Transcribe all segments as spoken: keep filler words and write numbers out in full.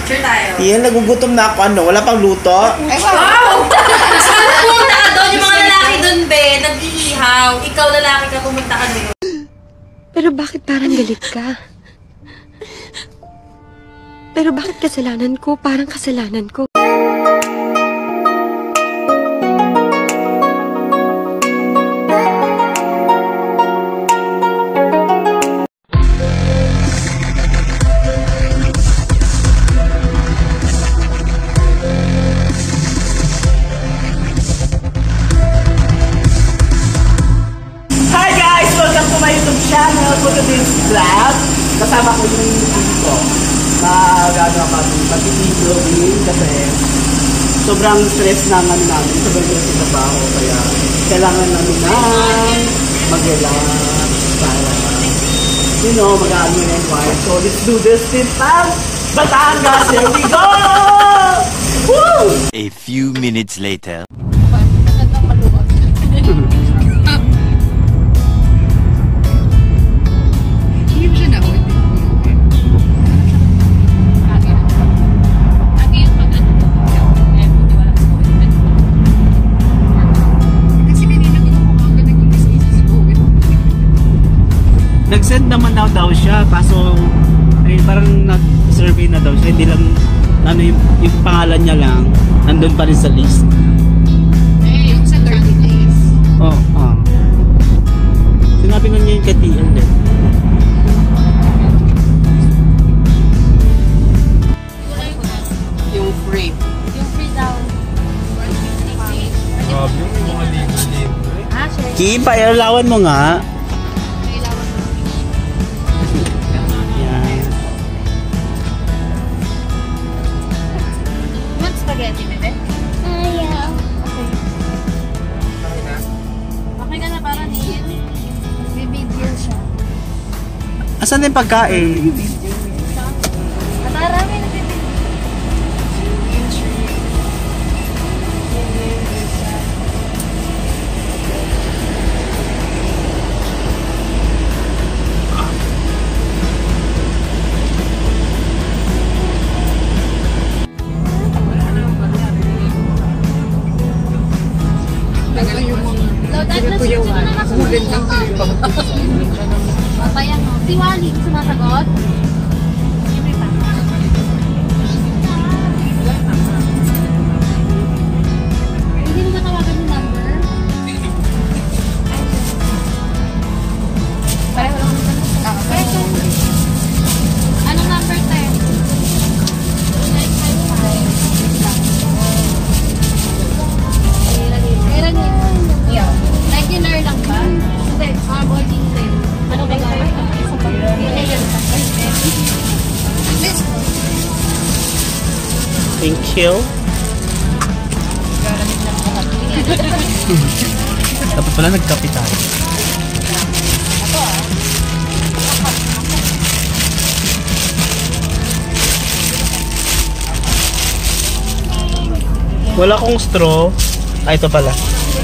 Sure tayo. Yan, nagugutom na ako. Ano? Wala pang luto? Ay, wow! Sana pumunta ka doon. Yung mga lalaki doon, be. Nag-iihaw. Ikaw lalaki ka, pumunta ka doon. Pero bakit parang galit ka? Pero bakit kasalanan ko? Parang kasalanan ko. Kasama ko yung dito na gano'n kami pag-video din kasi sobrang stress na nga namin, sobrang stress sa trabaho kaya kailangan namin na mag-relax para you know, mag-ano na yung wife. So let's do this in Batangas! Here we go! Woo! A few minutes later. Nag-send naman daw daw siya, kaso ay parang nag-survey na daw siya, hindi lang ano yung, yung pangalan niya lang nandun pa rin sa list. Eh, yung sa thirty days. Oo, oh, oh. Sinabi nga niya yung K T L din. Yung free. Yung free daw. Grabe, yung mga libre-libre. Ah, sure. Kim, pairlawan mo nga. Spaghetti, bebe? Ayaw. Okay. Okay ka na para niyan. May video siya. Asan na yung pagkain? Marami na bebe. Papayan mo. Si Wally, sumasagot? Siyempre pa. Hindi mo natawagan yung number? Pareho lang kami tanong. Ah, pareho. Anong number tayo? nine five five. Kailan yun? Iyo. Regular lang ba? Hindi. Ah, boarding time. Ano ba gamit? Thank you. Dapat pala nagkape tayo. Wala akong straw. Ah, ito pala.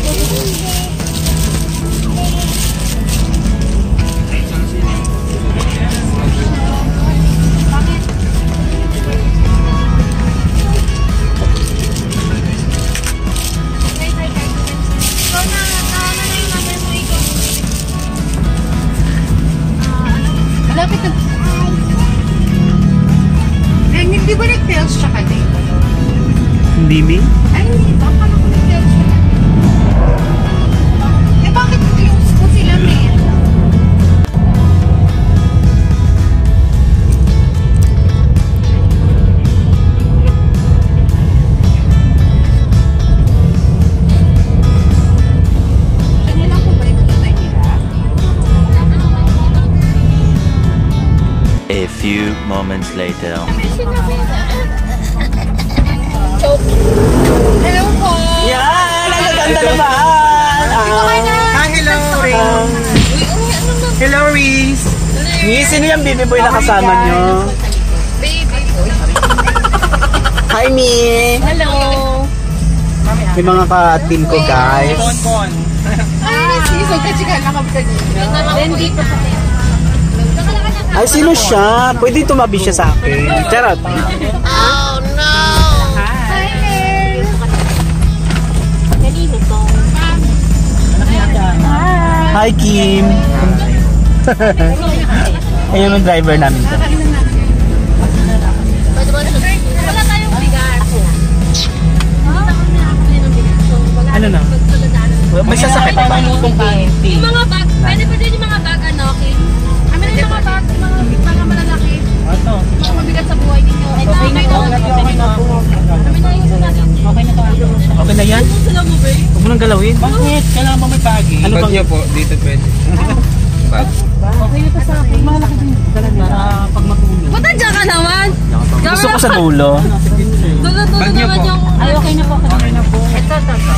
Malapit na. Eh, hindi ba nag-tells siya ka din? Hindi, mi? Ay, hindi. Baka na ko nag-tells siya ka. Eh, bakit close ko sila, men? A few moments later. Hello po! Yan! Ang ganda naman! Hi, hello, Ring! Hello, Reese! Ni, sino yung baby boy na kasama nyo? Baby boy. Hi, Mi! Hello! May mga ka-team ko, guys. Ay, siso ka chika nakabutag niya. Hindi pa sa Ay, sino siya? Pwede tumabi siya sa akin. Charot. Ah, Hi, Kim! Ayun yung driver namin. Wala tayong bigas. Ano na? May sasakit pa ba? Yung mga bag, pwede pa din yung mga bag, ano, okay? Kami na yung mga bag, yung mga, mga malalaki. Ano? Mga mabigat sa buhay ninyo. Ito, okay na po. Okay na po. Kami na yung natin. Okay na po. Okay na yan? Sila mo ba? Huwag mo nang galawin. Bakit? Kailangan ba may bagi? Ano Bag bang... niya po, dito pwede. Bag. Okay na pa sa akin. Malaki din. Para pag matulog. Ba't nandiyan ka naman? Gusto ko sa dulo. Dulo-dulo Bag niyo naman po. yung... Ay, okay na po. Okay na po. Ito, ito, ito.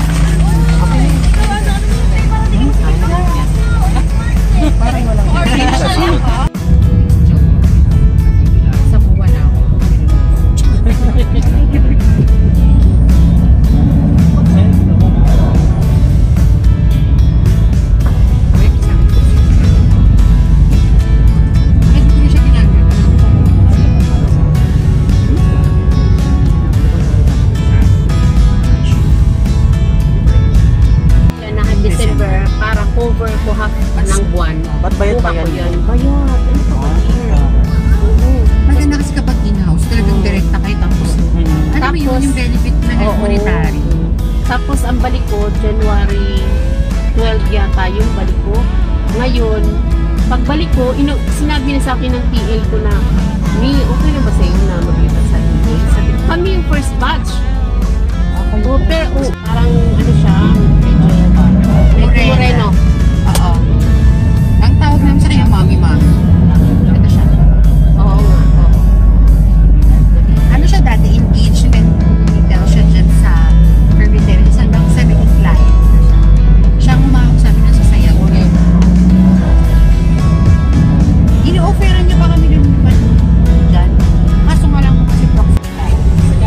Sa buwan na ako. Hindi ko siya ginagawa. Yan na December para cover ko half ng buwan. Ba't bayad Kuha pa ko yan? yan. Bayad. Ano pa ba yan? Oo. Maganda kasi kapag in-house, talagang direkta kayo tapos ano mo yun, Tapos- yung benefit na Oo. monetary. Tapos ang balik ko, January twelve yata yung balik ko. Ngayon, pagbalik ko, ino, sinabi na sa akin ng T L ko na, Mi, okay na ba sa'yo na maglita sa inyo? Sabi ko, kami yung first batch. O, pero, oh, parang ano siya, medyo, medyo moreno. Oo. Ang tawag namin sa kanya, mami-mami. Ito siya. Oo nga, oo. Ano siya dati, engaged, then dahil siya dyan sa Perviteri, sa hanggang seventy client na siya. Siya ang umahap sabi na sa sayaw. Ini-offeran niya ba kami ng iba dyan? Kaso nga lang kasi proxy time.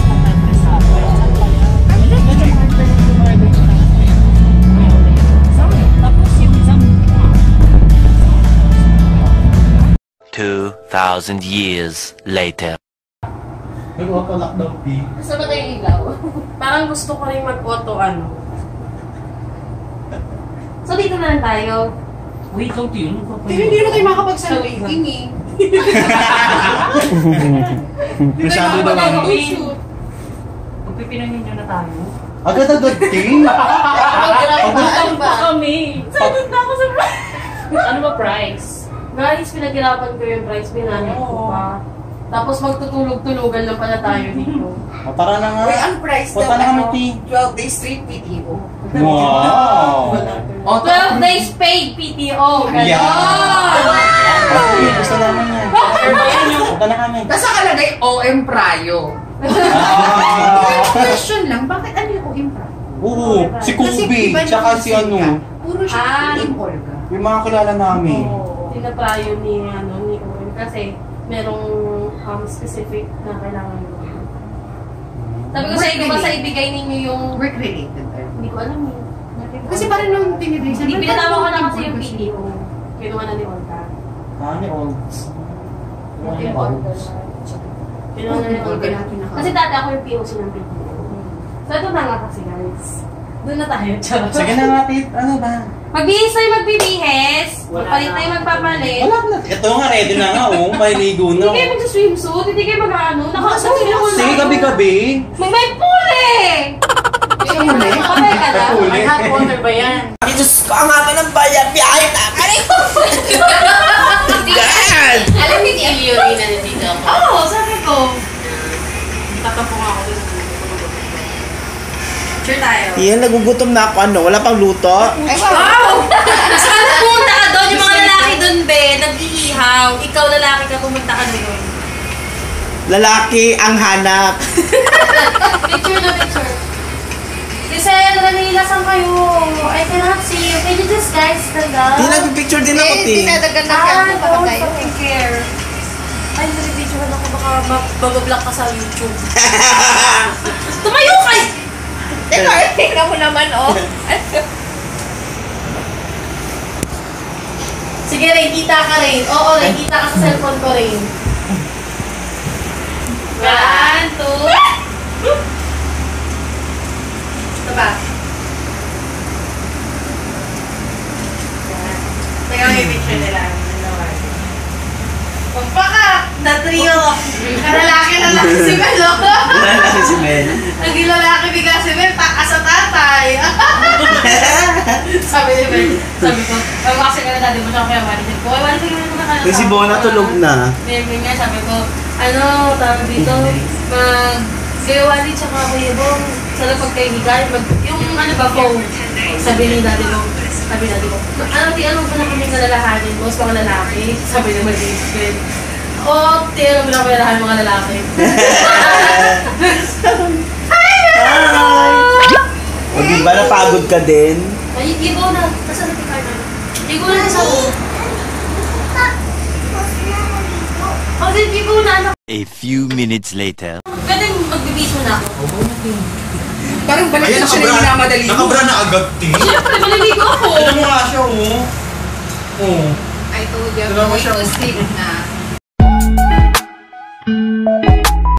Tapos yung isang, Two thousand years later. Gusto ba tayo ilaw? Parang gusto ko rin mag-auto, ano. So, dito na lang tayo. Wait, lang yun. Hindi na tayo makapag-celebrating eh. Masyado daw ang... magpipinahin nyo na tayo. Agad-agad, Ting! Ano ba? Kami. Sagot na ako sa price. Ano ba price? Guys, pinaghirapan ko yung price. Binanay ko pa. Tapos magtutulog-tulugan lang pala tayo dito. Tara na nga. Uy, ang price Punta na kami, Ting. twelve days straight P T O. Wow! twelve days paid P T O. Ganon! Okay, gusto namin yan. Punta na kami. Tapos nakalagay O M Prayo. Ah! Question lang, bakit ano yung O M Prayo? Oo, si Kubi, iba na tsaka yung si sika. ano, Puro siya Ah. Team Olga. yung mga kilala namin. Tinatrayo ni, ano, ni Owen. Kasi, merong um, specific na kailangan mo. Sabi ko sa inyo, basta ibigay ninyo yung... Work-related. Hindi ko alam eh. Kasi parang nung tinibig sa Hindi, pinatama ko na kasi yung P T O. Kinuha na ni Olga. Ah, ni Olds. Yung Olga. Kinuha na ni Olga. Kasi dati ako yung P O C ng P T O. So, ito na nga kasi guys. Doon na tayo. Charot. Sige na nga, Tit. Ano ba? Magbihis tayo magbibihis. Magpalit tayo magpapalit. Wala na. Ito nga, ready na nga, oh. May ligo na. Hindi kayo mag-swimsuit. Hindi kayo mag-ano. Nakasawin ako na. Sige, gabi-gabi. May may pool eh! Huli? Patay ka na? Huli. May hot water ba yan? Ay, Diyos ko, ang haba ng bayan. Biyahe na. Aray ko! Yan! Alam ni Elio na nandito ako. Oo, sabi ko. Tatapong ako. Sure tayo. Yan, nagugutom na ako. Ano, wala pang luto? Wow! Sana pumunta ka doon. Yung mga lalaki doon, be. Nag-iihaw. Ikaw lalaki ka, pumunta ka doon. Lalaki ang hanap. Picture na picture. Giselle, Ranila, saan kayo? I cannot see you. Can you just guys stand up? Di nag-picture din ako, Eh, Ting. dinadagan na Ah, kaya pa don't tayo. fucking care. Ay, nag-video ako. Baka mabablock ka sa YouTube. Tumayo kayo! Teka, tingnan mo naman, oh. Sige, Ray, kita ka rin. Oo, Ray, kita ka sa cellphone ko rin. One, two. Ito ba? The trio. Kalalaki-lalaki si Mel, oh. Lalaki si Mel. Naging lalaki bigla si Mel, takas sa tatay. Sabi ni Mel, sabi ko, pag kasi ka na dati mo siya kaya marinig ko, ay marinig mo naman ka na. Kasi Bona tulog na. Meme nga, sabi ko, ano, tawag dito, mag, kayo wali tsaka kuya Bong, sana pagkaigigan, mag, yung ano ba, phone, sabi ni daddy mo, sabi ni daddy mo, ano, ti, ano ba na kami nalalahanin mo, sa mga lalaki? Sabi naman ni Israel, oh, ti, ano ba na kami nalalahanin mga lalaki? Hi! O di ba napagod ka din? Ay, ibo na, nasa natin ka na? Ibo na sa ulo. Oh, di, ibo na, ano? A few minutes later. Pwede magbibisyo na ako. Parang balik na siya na yung minamadali mo. Nakabra na agad, ting. Siyempre, maliligo ako. Tignan mo nga siya, oh. Oh. I told you, Tignan mo going siya. to sleep na.